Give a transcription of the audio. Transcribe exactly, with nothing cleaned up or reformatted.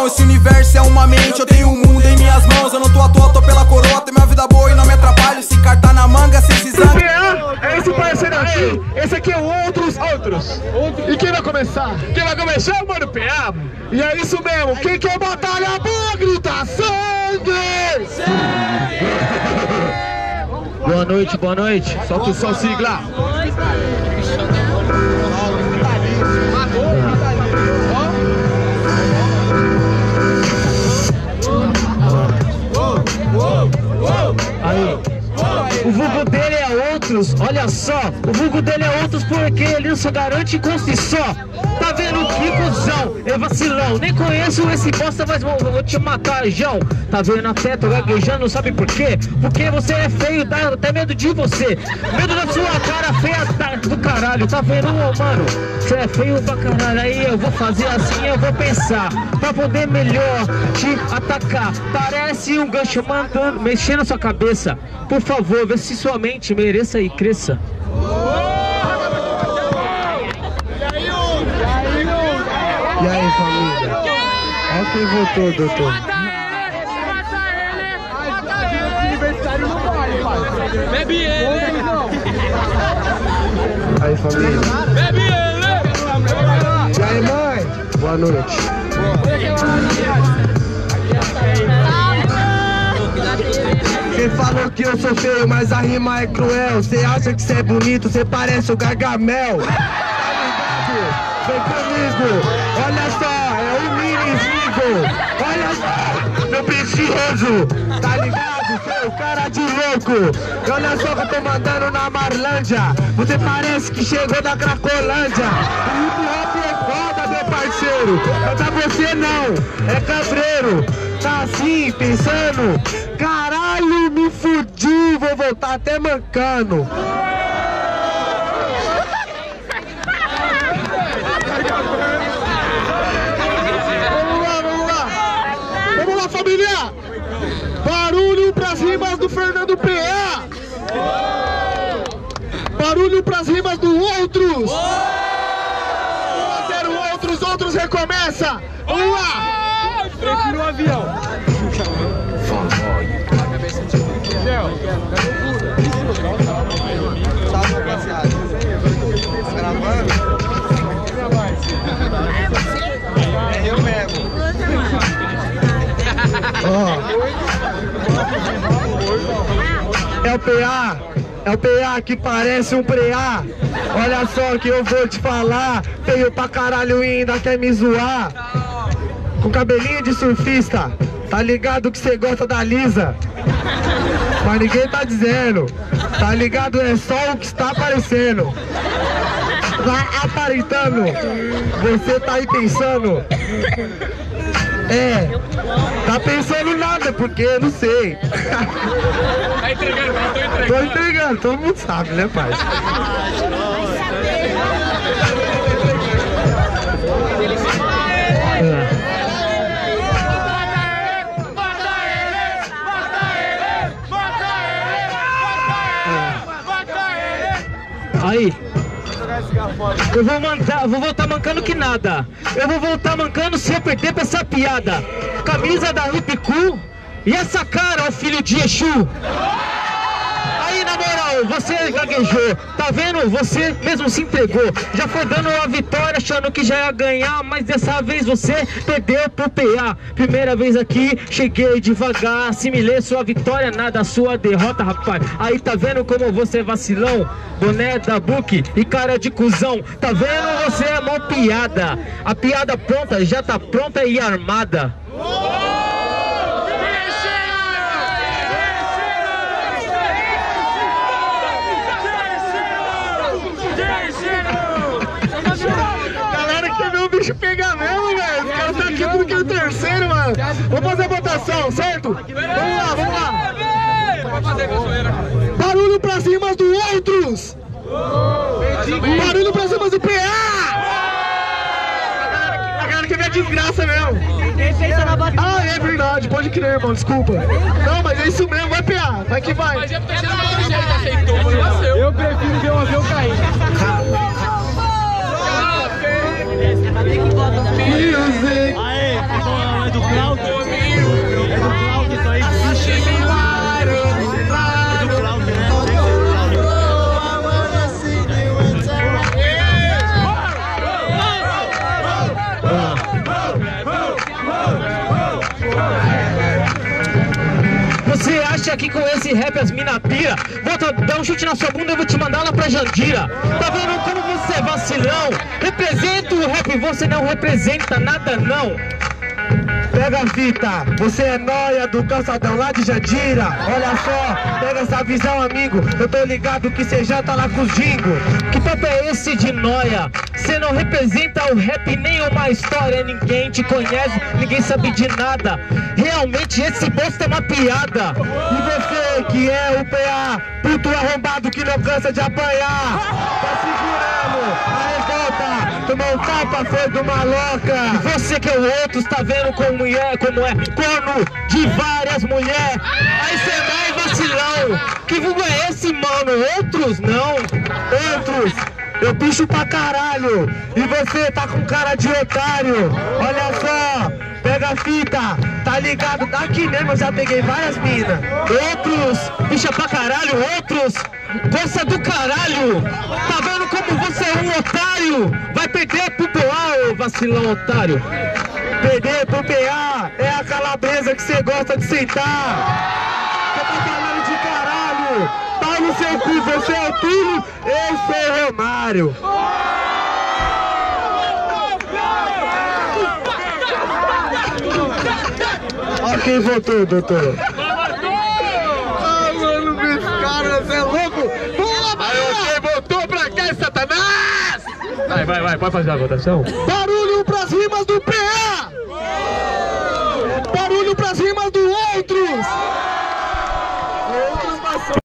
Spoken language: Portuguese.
esse universo é uma mente. Eu tenho um mundo em minhas mãos. Eu não tô à toa, tô pela coroa. Tenho minha vida boa e não me atrapalho. Se cartar na manga, se se zangue. É esse parceiro aqui. Esse aqui é o Outros. Outros. E quem vai começar? Quem vai começar é o Mano P A. E é isso mesmo. Quem quer batalha boa, grita sangue! Sangue! Boa noite, boa noite. Solta o som, sigla. Aí. O vulgo dele é Outros, olha só. O vulgo dele é Outros porque ele só garante com si só. Tá vendo que cuzão, é vacilão. Nem conheço esse bosta, mas vou, vou te matar, João. Tá vendo até, tô gaguejando, sabe por quê? Porque você é feio, dá até medo de você. Medo da sua cara feia tá, do caralho. Tá vendo, mano? Você é feio pra caralho. Aí eu vou fazer assim, eu vou pensar pra poder melhor te atacar. Parece um gancho mandando, mexendo na sua cabeça. Por favor, vê se sua mente mereça e cresça. E aí, família? Olha quem votou, doutor. Bebe ele! Aí, família. Bebe ele! E aí, mãe? Boa noite. Cê falou que eu sou feio, mas a rima é cruel. Cê acha que cê é bonito, cê parece o Gargamel. Vem comigo, olha só, é o mini Vigo. Olha só, meu precioso, tá ligado, seu cara de louco. E olha só que eu tô mandando na Marlândia. Você parece que chegou da Cracolândia. O hip hop é foda, meu parceiro. Pra você não, é cabreiro. Tá assim, pensando, caralho, me fudi, vou voltar até mancando. Família, barulho pras rimas do Fernando P A. Barulho pras rimas do Outros. um a zero Outros, Outros recomeça. Vamos lá. Prefiro o avião. É eu mesmo. Oh. É o P A, é o P A que parece um preá. Olha só que eu vou te falar. Feio pra caralho e ainda quer me zoar. Com cabelinho de surfista. Tá ligado que cê gosta da Lisa, mas ninguém tá dizendo. Tá ligado, é só o que está aparecendo. Tá aparentando. Você tá aí pensando. É, tá pensando nada, porque eu não sei. Tá entregando, não tô entregando. Tô entregando, todo mundo sabe, né, pai? É. Aí, eu vou mandar, vou voltar mancando que nada. Eu vou voltar mancando se eu perder pra essa piada. Camisa da Hip Cool e essa cara, ó filho de Exu. Aí, na moral, você gaguejou, tá vendo? Você mesmo se entregou. Já foi dando a vitória achando que já ia ganhar, mas dessa vez você perdeu pro P A. Primeira vez aqui, cheguei devagar, assimilei sua vitória, nada sua derrota, rapaz. Aí, tá vendo como você é vacilão? Boné da Book e cara de cuzão. Tá vendo? Você é mó piada. A piada pronta já tá pronta e armada. Galera quer ver o bicho pegar mesmo, velho. Os caras tá aqui porque é o terceiro, mano. Vamos fazer a votação, certo? Vamos lá, vamos lá. Barulho pra cima do Outros. Barulho pra cima do P A. A galera quer ver a desgraça mesmo. Ah, é verdade, pode crer, irmão, desculpa. Não, mas é isso mesmo, vai P A, vai que vai. Eu prefiro ver o avião cair. Music. é do Cláudio. É do Cláudio, isso aí existe. É do Cláudio, né? Você acha que com esse rap as mina pira? Vou dar um chute na sua bunda e vou te mandar lá pra Jandira. Tá vendo como você é vacilão? Representa o rap, você não representa nada não. Pega a fita, você é nóia do calçadão lá de Jandira. Olha só, pega essa visão, amigo. Eu tô ligado que cê já tá lá com os dingo. Que papo é esse de nóia? Cê não representa o rap, nenhuma história. Ninguém te conhece, ninguém sabe de nada. Realmente esse bosta é uma piada. E você que é o P A, puto arrombado que não cansa de apanhar. Tá segurando a revolta, tomou um tapa, foi do maloca. E você que é o outro, tá vendo como é, como é corno de várias mulheres. Aí cê vai vacilão. Que vulgo é esse, mano? Outros não. Outros, eu bicho pra caralho. E você tá com cara de otário. Olha só, pega a fita, tá ligado? Daqui mesmo eu já peguei várias minas. Outros, bicha pra caralho. Outros, gosta do caralho. Tá vendo como você é um otário? Vai perder pro P A, ô vacilão otário. Perder pro P A é a calabresa que você gosta de sentar. Você tá falando de caralho. Tá no seu cu, você é o Túlio, eu sou o Romário. Ó quem votou, doutor. Ah, mano, esse cara, você é louco? Pula, Aí você votou pra cá, Satanás! Vai, vai, vai, pode fazer a votação? Barulho pras rimas do P A! Barulho pras rimas do Outros! Outros passou.